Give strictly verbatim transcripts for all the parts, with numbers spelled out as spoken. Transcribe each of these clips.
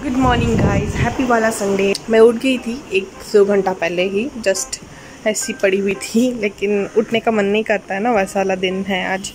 Good morning guys, happy वाला Sunday. मैं उठ गई थी एक दो घंटा पहले ही, जस्ट ऐसी पड़ी हुई थी, लेकिन उठने का मन नहीं करता है ना, वैसा वाला दिन है आज।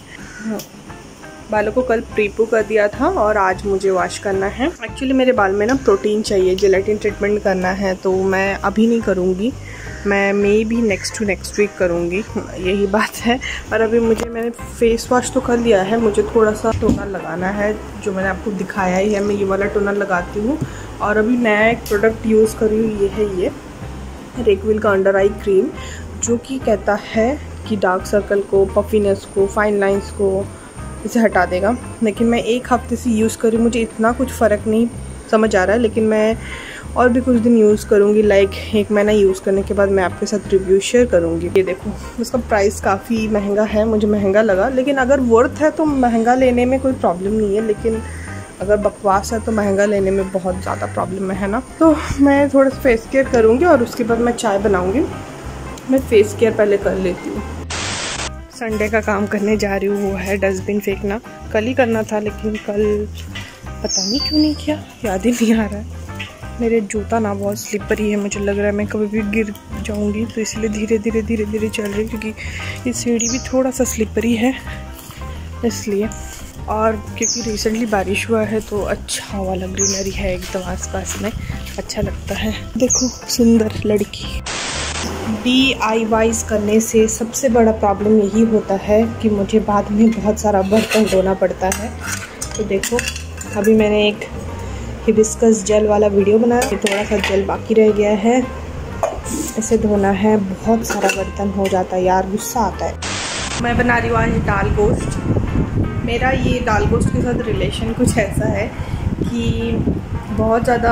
बालों को कल प्रीपू कर दिया था और आज मुझे वॉश करना है। एक्चुअली मेरे बाल में ना प्रोटीन चाहिए, जेलेटिन ट्रीटमेंट करना है, तो मैं अभी नहीं करूँगी, मैं मे भी नेक्स्ट टू नेक्स्ट वीक करूँगी, यही बात है। और अभी मुझे मैंने फेस वॉश तो कर लिया है, मुझे थोड़ा सा टोनर लगाना है, जो मैंने आपको दिखाया ही है। मैं ये वाला टोनर लगाती हूँ और अभी नया एक प्रोडक्ट यूज़ कर रही हूँ, ये है ये रेकविल का अंडर आई क्रीम, जो कि कहता है कि डार्क सर्कल को, पफीनेस को, फाइन लाइन्स को इसे हटा देगा। लेकिन मैं एक हफ्ते से यूज़ कर रही हूँ, मुझे इतना कुछ फ़र्क नहीं समझ आ रहा है, लेकिन मैं और भी कुछ दिन यूज़ करूँगी। लाइक एक महीना यूज़ करने के बाद मैं आपके साथ रिव्यू शेयर करूँगी। ये देखो, उसका प्राइस काफ़ी महंगा है, मुझे महंगा लगा, लेकिन अगर वर्थ है तो महंगा लेने में कोई प्रॉब्लम नहीं है, लेकिन अगर बकवास है तो महंगा लेने में बहुत ज़्यादा प्रॉब्लम है ना। तो मैं थोड़ा सा फेस केयर करूँगी और उसके बाद मैं चाय बनाऊँगी। मैं फेस केयर पहले कर लेती हूँ। संडे का काम करने जा रही हूँ, वो है डस्टबिन फेंकना। कल ही करना था, लेकिन कल पता नहीं क्यों नहीं किया, याद ही नहीं आ रहा है। मेरे जूता ना बहुत स्लिपरी है, मुझे लग रहा है मैं कभी भी गिर जाऊँगी, तो इसलिए धीरे धीरे धीरे धीरे चल रही, क्योंकि ये सीढ़ी भी थोड़ा सा स्लिपरी है इसलिए। और क्योंकि रिसेंटली बारिश हुआ है तो अच्छा वाला ग्रीनरी है एकदम आसपास में, अच्छा लगता है। देखो सुंदर लड़की। डी आई वाईज़ करने से सबसे बड़ा प्रॉब्लम यही होता है कि मुझे बाद में बहुत सारा बर्तन धोना पड़ता है। तो देखो, अभी मैंने एक हिबिस्कस जेल वाला वीडियो बनाया, थोड़ा सा जेल बाकी रह गया है, इसे धोना है। बहुत सारा बर्तन हो जाता है यार, गुस्सा आता है। मैं बना रही हूँ आज दाल गोश्त। मेरा ये दाल गोश्त के साथ रिलेशन कुछ ऐसा है कि बहुत ज़्यादा,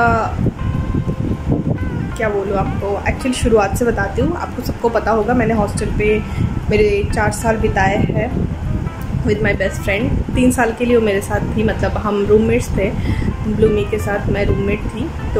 क्या बोलूँ आपको, एक्चुअली शुरुआत से बताती हूँ। आपको सबको पता होगा, मैंने हॉस्टल पे मेरे चार साल बिताए हैं विद माय बेस्ट फ्रेंड। तीन साल के लिए वो मेरे साथ थी, मतलब हम रूममेट्स थे। ब्लूमी के साथ मैं रूममेट थी, तो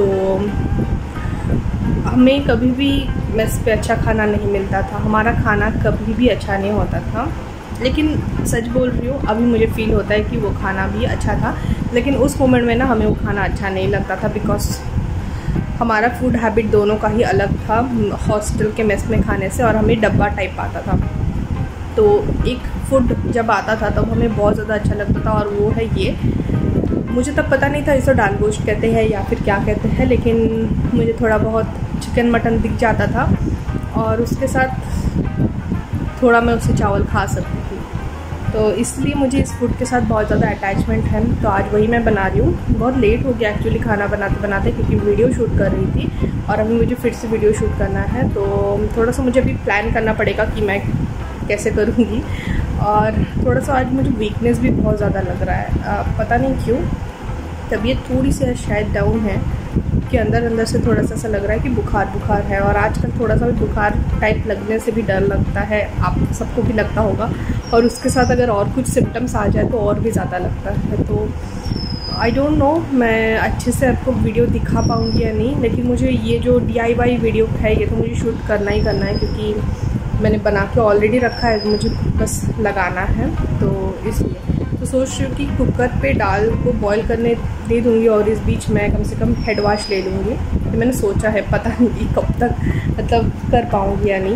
हमें कभी भी मेस पे अच्छा खाना नहीं मिलता था, हमारा खाना कभी भी अच्छा नहीं होता था। लेकिन सच बोल रही हूँ, अभी मुझे फील होता है कि वो खाना भी अच्छा था, लेकिन उस मोमेंट में ना हमें वो खाना अच्छा नहीं लगता था, बिकॉज हमारा फूड हैबिट दोनों का ही अलग था हॉस्टल के मेस में खाने से, और हमें डब्बा टाइप आता था। तो एक फूड जब आता था तब हमें बहुत ज़्यादा अच्छा लगता था, और वो है ये। मुझे तब पता नहीं था इसे दाल गोश्त कहते हैं या फिर क्या कहते हैं, लेकिन मुझे थोड़ा बहुत चिकन मटन दिख जाता था और उसके साथ थोड़ा मैं उससे चावल खा सकती थी, तो इसलिए मुझे इस फूड के साथ बहुत ज़्यादा अटैचमेंट है। तो आज वही मैं बना रही हूँ। बहुत लेट हो गया एक्चुअली खाना बनाते बनाते, क्योंकि वीडियो शूट कर रही थी और अभी मुझे फिर से वीडियो शूट करना है, तो थोड़ा सा मुझे अभी प्लान करना पड़ेगा कि मैं कैसे करूँगी। और थोड़ा सा आज मुझे वीकनेस भी बहुत ज़्यादा लग रहा है, आ, पता नहीं क्यों, तबीयत थोड़ी सी शायद डाउन है, कि अंदर अंदर से थोड़ा सा सा लग रहा है कि बुखार बुखार है। और आजकल थोड़ा सा भी बुखार टाइप लगने से भी डर लगता है, आप सबको भी लगता होगा, और उसके साथ अगर और कुछ सिम्टम्स आ जाए तो और भी ज़्यादा लगता है। तो आई डोंट नो मैं अच्छे से आपको वीडियो दिखा पाऊँगी या नहीं, लेकिन मुझे ये जो डी आई वाई वीडियो है ये तो मुझे शूट करना ही करना है, क्योंकि मैंने बना के ऑलरेडी रखा है, मुझे बस लगाना है। तो इसलिए तो सोच रही हूँ कि कुकर पे दाल को बॉईल करने दे दूँगी, और इस बीच मैं कम से कम हेड वॉश ले लूँगी। तो मैंने सोचा है, पता नहीं कब तक मतलब कर पाऊँगी या नहीं।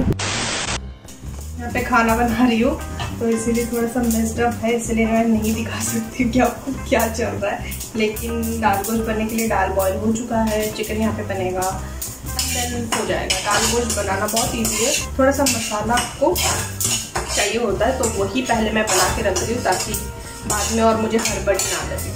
यहाँ पे खाना बना रही हूँ, तो इसीलिए थोड़ा सा मेस्ड अप है, इसलिए मैं नहीं दिखा सकती कि आपको क्या चल रहा है। लेकिन दाल गोश्त बनने के लिए दाल बॉईल हो चुका है, चिकन यहाँ पे बनेगा, देन हो जाएगा। दाल गोश्त बनाना बहुत ईजी है, थोड़ा सा मसाला आपको चाहिए होता है, तो वही पहले मैं बना के रख रही हूँ, ताकि बाद में और मुझे हड़बड़ी ना लगे।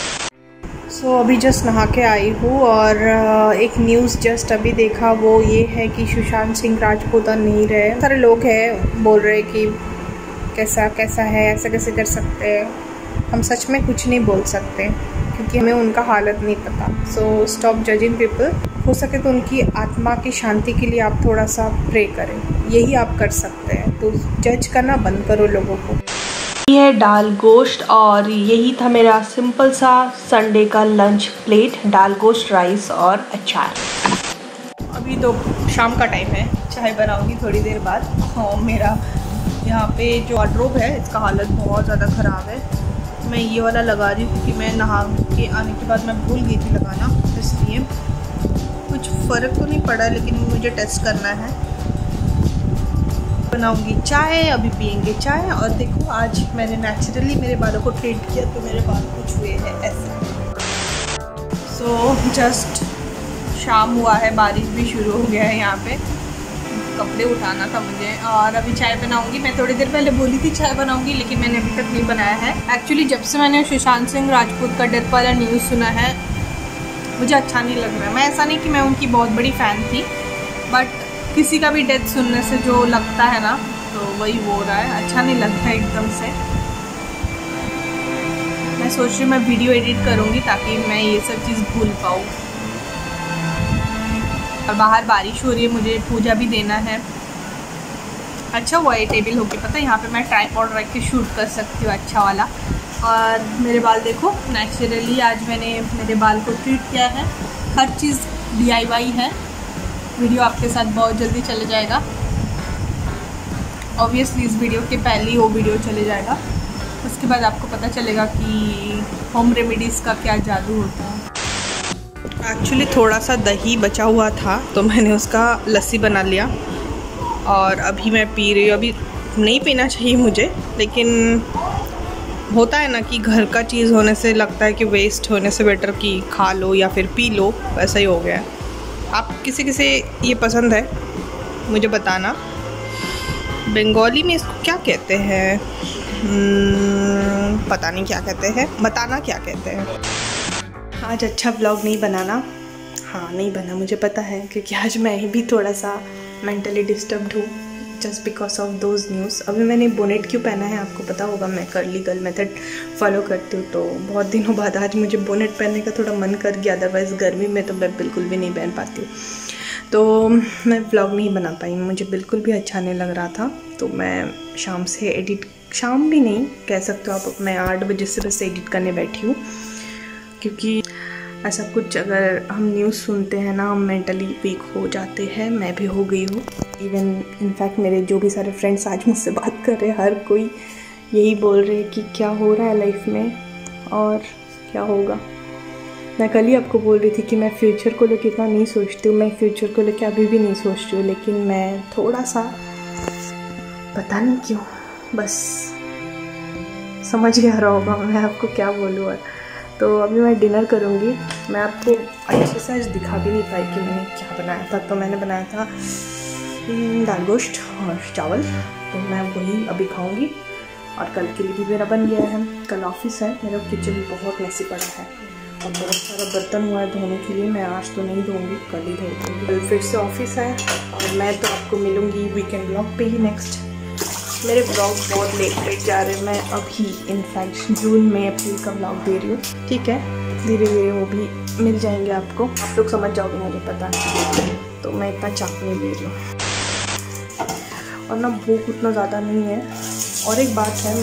सो so, अभी जस्ट नहा के आई हूँ, और एक न्यूज़ जस्ट अभी देखा, वो ये है कि सुशांत सिंह राजपूत नहीं रहे। सारे लोग हैं बोल रहे कि कैसा कैसा है, ऐसा कैसे कर सकते हैं। हम सच में कुछ नहीं बोल सकते, क्योंकि हमें उनका हालत नहीं पता। So stop judging people. हो सके तो उनकी आत्मा की शांति के लिए आप थोड़ा सा प्रे करें, यही आप कर सकते हैं। तो जज करना बंद करो लोगों को। ये है दाल गोश्त, और यही था मेरा सिंपल सा संडे का लंच प्लेट, दाल गोश्त, राइस और अचार। अभी तो शाम का टाइम है, चाय बनाऊंगी थोड़ी देर बाद। और मेरा यहाँ पे जो वार्डरोब है इसका हालत बहुत ज़्यादा ख़राब है, मैं ये वाला लगा रही हूँ क्योंकि मैं नहा के आने के बाद मैं भूल गई थी लगाना, इसलिए कुछ फ़र्क तो नहीं पड़ा, लेकिन मुझे टेस्ट करना है। बनाऊंगी चाय, अभी पियेंगे चाय। और देखो आज मैंने नेचुरली मेरे बालों को ट्रीट किया तो मेरे बाल कुछ हुए हैं ऐसे। सो जस्ट शाम हुआ है, बारिश भी शुरू हो गया है यहाँ पे। कपड़े उठाना था मुझे और अभी चाय बनाऊंगी। मैं थोड़ी देर पहले बोली थी चाय बनाऊंगी, लेकिन मैंने अभी तक नहीं बनाया है। एक्चुअली जब से मैंने सुशांत सिंह राजपूत का डेथ वाला न्यूज़ सुना है, मुझे अच्छा नहीं लग रहा है। मैं ऐसा नहीं कि मैं उनकी बहुत बड़ी फ़ैन थी, बट किसी का भी डेथ सुनने से जो लगता है ना, तो वही हो रहा है, अच्छा नहीं लगता एकदम से। मैं सोच रही हूँ मैं वीडियो एडिट करूँगी ताकि मैं ये सब चीज़ भूल पाऊँ। और बाहर बारिश हो रही है, मुझे पूजा भी देना है। अच्छा हुआ ये टेबल होके, पता है यहाँ पे मैं ट्राइपॉड रख के शूट कर सकती हूँ अच्छा वाला। और मेरे बाल देखो, नेचुरली आज मैंने मेरे बाल को ट्रीट किया है। हर चीज़ डी आई वाई है। वीडियो आपके साथ बहुत जल्दी चले जाएगा। ऑब्वियसली इस वीडियो के पहले ही वो वीडियो चले जाएगा, उसके बाद आपको पता चलेगा कि होम रेमेडीज़ का क्या जादू होता है। एक्चुअली थोड़ा सा दही बचा हुआ था तो मैंने उसका लस्सी बना लिया और अभी मैं पी रही हूँ। अभी नहीं पीना चाहिए मुझे, लेकिन होता है ना कि घर का चीज़ होने से लगता है कि वेस्ट होने से बेटर कि खा लो या फिर पी लो, वैसा ही हो गया है। आप किसी किसी ये पसंद है मुझे बताना। बंगाली में इसको क्या कहते हैं, पता नहीं क्या कहते हैं, बताना क्या कहते हैं। आज अच्छा व्लॉग नहीं बनाना, हाँ नहीं बना, मुझे पता है, क्योंकि आज मैं ही भी थोड़ा सा मेंटली डिस्टर्ब्ड हूँ just because of those news. अभी मैंने बोनेट क्यों पहना है आपको पता होगा, मैं कर्ली गर्ल मेथड फॉलो करती हूँ, तो बहुत दिनों बाद आज मुझे बोनेट पहनने का थोड़ा मन कर गया। अदरवाइज़ गर्मी में तो मैं बिल्कुल भी नहीं पहन पाती हूँ, तो मैं व्लॉग नहीं बना पाई, मुझे बिल्कुल भी अच्छा नहीं लग रहा था। तो मैं शाम से एडिट, शाम भी नहीं कह सकते हो आप, मैं आठ बजे से बस एडिट करने बैठी हूँ, क्योंकि ऐसा कुछ अगर हम न्यूज़ सुनते हैं ना, हम मेंटली वीक हो जाते हैं। मैं भी हो गई हूँ। इवन इनफैक्ट मेरे जो भी सारे फ्रेंड्स आज मुझसे बात कर रहे हैं, हर कोई यही बोल रहे हैं कि क्या हो रहा है लाइफ में और क्या होगा। मैं कल ही आपको बोल रही थी कि मैं फ्यूचर को लेकर इतना नहीं सोचती हूँ, मैं फ्यूचर को लेकर अभी भी नहीं सोचती हूँ, लेकिन मैं थोड़ा सा पता नहीं क्यों बस समझ गया रहा होगा मैं आपको क्या बोलूँ। और तो अभी मैं डिनर करूँगी। मैं आपको अच्छे से आज दिखा भी नहीं पाई कि मैंने क्या बनाया था। तो मैंने बनाया था दाल गोश्त और चावल, तो मैं वही अभी खाऊँगी। और कल के लिए भी मेरा बन गया है। कल ऑफिस है, मेरा किचन बहुत मैसी पड़ा है और बहुत सारा बर्तन हुआ है धोने के लिए। मैं आज तो नहीं धोऊँगी, कल ही धो दूँगी। कल फिर से ऑफिस है और मैं तो आपको मिलूँगी वीकेंड ब्लॉग पे ही नेक्स्ट। मेरे ब्लॉग बहुत लेट लेट जा रहे हैं। मैं अभी इनफैक्ट जून में अप्रैल का ब्लॉग दे रही हूँ, ठीक है, धीरे धीरे वो भी मिल जाएंगे आपको, आप लोग समझ जाओगे, मुझे पता है। तो मैं इतना चाप नहीं दे रही हूँ और ना भूख उतना ज़्यादा नहीं है। और एक बात है,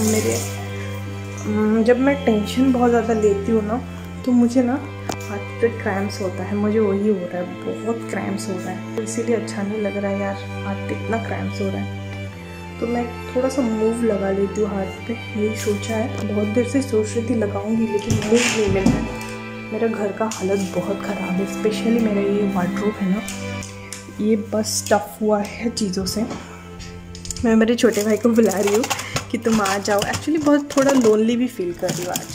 मेरे जब मैं टेंशन बहुत ज़्यादा लेती हूँ ना, तो मुझे ना हाथ पे क्रैम्प्स होता है। मुझे वही हो रहा है, बहुत क्रैम्प्स हो रहा है, तो इसीलिए अच्छा नहीं लग रहा है यार, हाथ पे इतना क्रैम्प्स हो रहा है। तो मैं थोड़ा सा मूव लगा लेती हूँ हाथ पे, यही सोचा है। बहुत देर से सोच रही थी लगाऊंगी, लेकिन मूव नहीं मिल रहा है। मेरा घर का हालत बहुत ख़राब है, स्पेशली मेरा ये वार्डरोब है ना, ये बस स्टफ़ हुआ है चीज़ों से। मैं मेरे छोटे भाई को बुला रही हूँ कि तुम आ जाओ। एक्चुअली बहुत थोड़ा लोनली भी फील कर रही हूँ आज।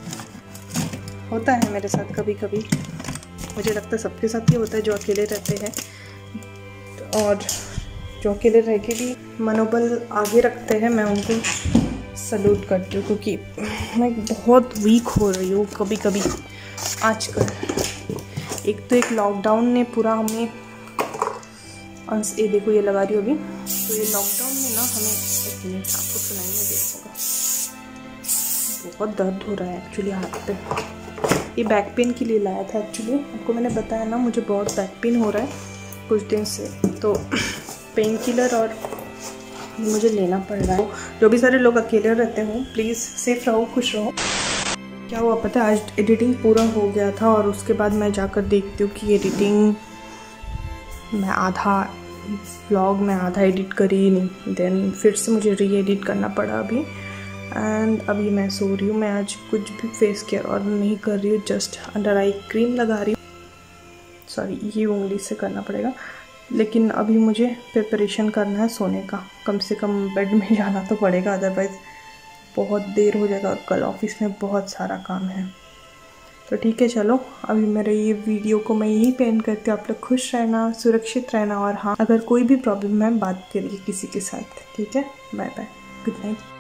होता है मेरे साथ कभी कभी, मुझे लगता है सबके साथ ये होता है जो अकेले रहते हैं, और जो अकेले रह के भी मनोबल आगे रखते हैं, मैं उनको सल्यूट करती हूँ, क्योंकि मैं बहुत वीक हो रही हूँ कभी कभी आजकल। एक तो एक लॉकडाउन ने पूरा हमें, ये देखो ये लगा रही हूँ अभी, तो ये लॉकडाउन में ना हमें, एक मिनट आपको सुनाई में दे होगा, बहुत दर्द हो रहा है एक्चुअली हाथ पे। ये बैक पेन के लिए लाया था एक्चुअली, आपको मैंने बताया ना मुझे बहुत बैक पेन हो रहा है कुछ दिन से, तो पेन किलर और मुझे लेना पड़ रहा है। जो भी सारे लोग अकेले रहते हो प्लीज़ सेफ रहो, खुश रहो। क्या हुआ पता है, आज एडिटिंग पूरा हो गया था और उसके बाद मैं जाकर देखती हूँ कि एडिटिंग मैं आधा व्लॉग में आधा एडिट करी ही नहीं, देन फिर से मुझे री एडिट करना पड़ा। अभी एंड अभी मैं सो रही हूँ। मैं आज कुछ भी फेस केयर और नहीं कर रही हूँ, जस्ट अंडर आई क्रीम लगा रही हूँ। सॉरी, ये उंगली से करना पड़ेगा। लेकिन अभी मुझे प्रिपरेशन करना है सोने का, कम से कम बेड में जाना तो पड़ेगा, अदरवाइज़ बहुत देर हो जाएगा और कल ऑफिस में बहुत सारा काम है। तो ठीक है, चलो अभी मेरे ये वीडियो को मैं यही पे एंड करती हूँ। आप लोग खुश रहना, सुरक्षित रहना, और हाँ, अगर कोई भी प्रॉब्लम है बात करिए किसी के साथ। ठीक है, बाय बाय, गुड नाइट।